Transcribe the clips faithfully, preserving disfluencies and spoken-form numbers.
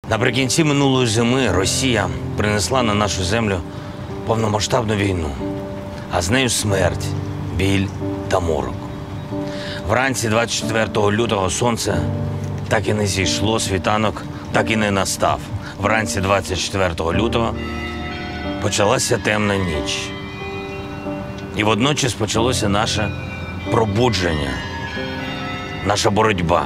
Наприкінці минулої зими Росія принесла на нашу землю повномасштабну війну, а з нею смерть, біль та морок. Вранці двадцять четвертого лютого сонце так і не зійшло, світанок так і не настав. Вранці двадцять четвертого лютого почалася темна ніч. І водночас почалося наше пробудження, наша боротьба.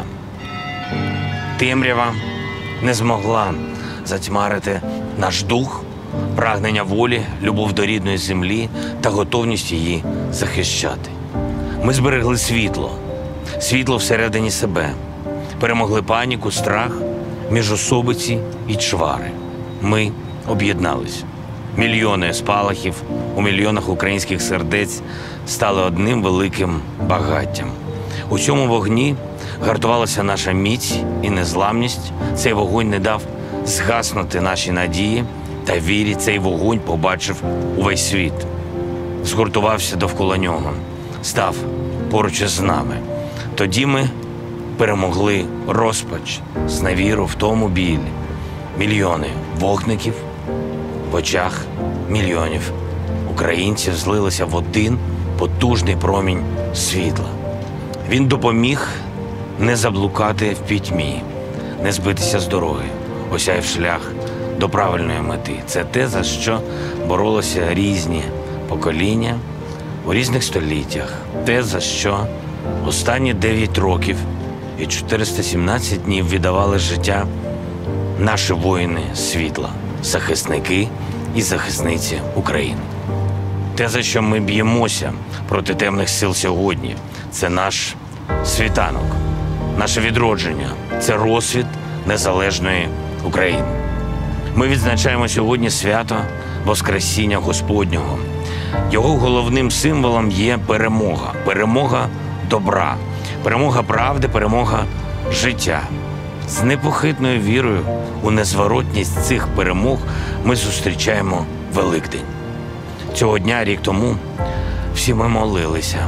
Темрява не змогла затьмарити наш дух, прагнення волі, любов до рідної землі та готовність її захищати. Ми зберегли світло, світло всередині себе, перемогли паніку, страх, міжособиці і чвари. Ми об'єдналися. Мільйони спалахів у мільйонах українських сердець стали одним великим багаттям. У цьому вогні гартувалася наша міць і незламність. Цей вогонь не дав згаснути наші надії та вірі. Цей вогонь побачив увесь світ. Згуртувався довкола нього, став поруч із нами. Тоді ми перемогли розпач, зневіру, втому, біль. Мільйони вогників в очах мільйонів українців злилися в один потужний промінь світла. Він допоміг не заблукати в пітьмі, не збитися з дороги, осяяв шлях до правильної мети. Це те, за що боролися різні покоління у різних століттях. Те, за що останні дев'ять років і чотириста сімнадцять днів віддавали життя наші воїни світла, захисники і захисниці України. Те, за що ми б'ємося проти темних сил сьогодні, це наш світанок, наше відродження, це розцвіт незалежної України. Ми відзначаємо сьогодні свято Воскресіння Господнього. Його головним символом є перемога. Перемога добра, перемога правди, перемога життя. З непохитною вірою у незворотність цих перемог ми зустрічаємо Великдень. Цього дня, рік тому, всі ми молилися,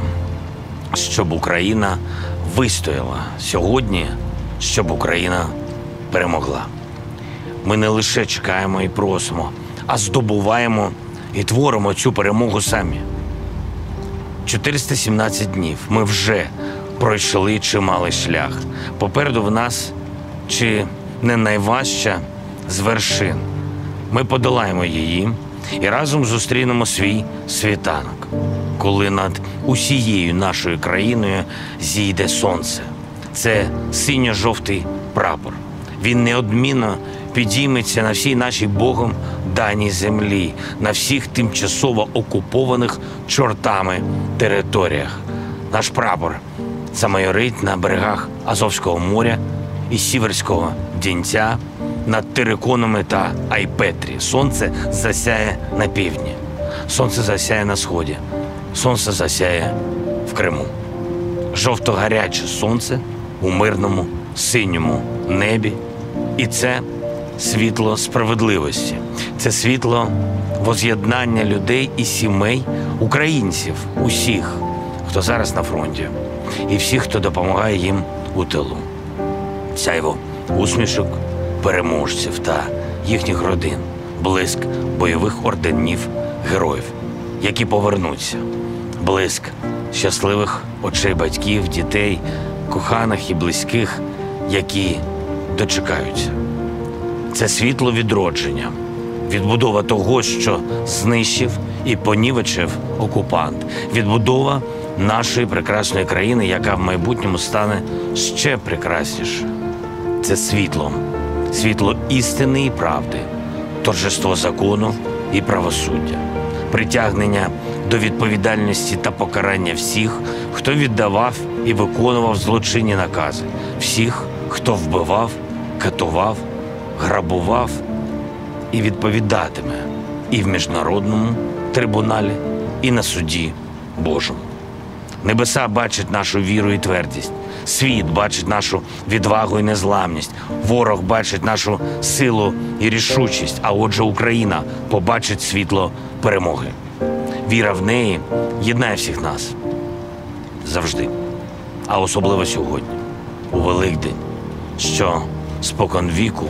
щоб Україна вистояла. Сьогодні, щоб Україна перемогла. Ми не лише чекаємо і просимо, а здобуваємо і творимо цю перемогу самі. чотириста сімнадцять днів ми вже пройшли чималий шлях. Попереду в нас чи не найважча з вершин. Ми подолаємо її і разом зустрінемо свій світанок, коли над усією нашою країною зійде сонце. Це синьо-жовтий прапор. Він неодмінно підійметься на всій нашій Богом даній землі, на всіх тимчасово окупованих чортами територіях. Наш прапор замайорить на берегах Азовського моря і Сіверського Дінця, над Териконами та Айпетрі. Сонце засяє на півдні, сонце засяє на сході, сонце засяє в Криму. Жовто-гаряче сонце у мирному синьому небі. І це світло справедливості, це світло воз'єднання людей і сімей, українців, усіх, хто зараз на фронті, і всіх, хто допомагає їм у тилу. Сяйво усмішок переможців та їхніх родин, блиск бойових орденів героїв, які повернуться, блиск щасливих очей батьків, дітей, коханих і близьких, які дочекаються. Це світло відродження, відбудова того, що знищив і понівечив окупант, відбудова нашої прекрасної країни, яка в майбутньому стане ще прекраснішою. Це світло, світло істини і правди, торжество закону і правосуддя, притягнення до відповідальності та покарання всіх, хто віддавав і виконував злочинні накази, всіх, хто вбивав, катував, грабував і відповідатиме і в міжнародному трибуналі, і на суді Божому. Небеса бачать нашу віру і твердість, світ бачить нашу відвагу і незламність, ворог бачить нашу силу і рішучість, а отже Україна побачить світло перемоги. Віра в неї єднає всіх нас завжди, а особливо сьогодні, у Великдень, що споконвіку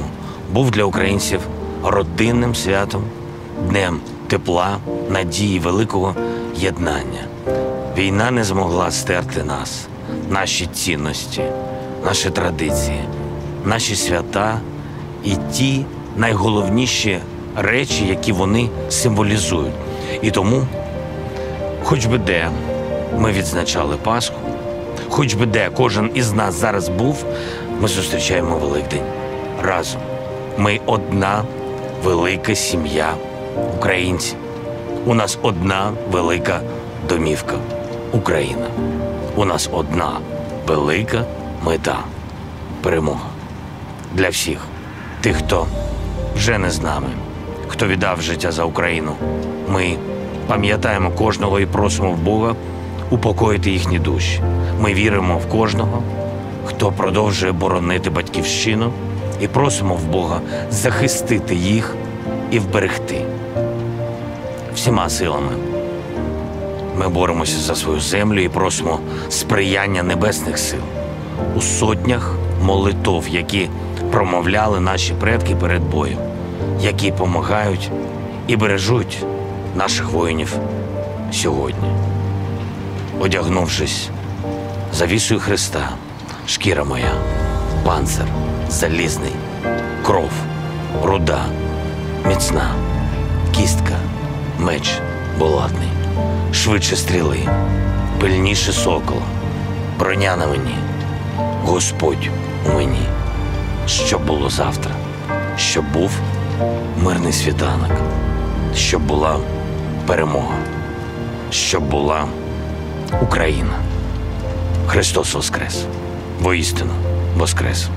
був для українців родинним святом, днем тепла, надії, великого єднання. Війна не змогла стерти нас, наші цінності, наші традиції, наші свята і ті найголовніші речі, які вони символізують. І тому, хоч би де ми відзначали Пасху, хоч би де кожен із нас зараз був, ми зустрічаємо Великдень разом. Ми одна велика сім'я українців. У нас одна велика домівка – Україна. У нас одна велика мета – перемога. Для всіх тих, хто вже не з нами, хто віддав життя за Україну, ми пам'ятаємо кожного і просимо в Бога упокоїти їхні душі. Ми віримо в кожного, хто продовжує боронити батьківщину, і просимо в Бога захистити їх і вберегти. Всіма силами ми боремося за свою землю і просимо сприяння небесних сил у сотнях молитов, які промовляли наші предки перед боєм, які допомагають і бережуть наших воїнів сьогодні. Одягнувшись завісою Христа, шкіра моя, панцир залізний, кров, руда, міцна, кістка, меч булатний, швидше стріли, пильніше сокола, броня на мені, Господь у мені, щоб було завтра, щоб був мирний світанок, щоб була перемога, щоб була Україна. Христос воскрес! Воістину воскрес!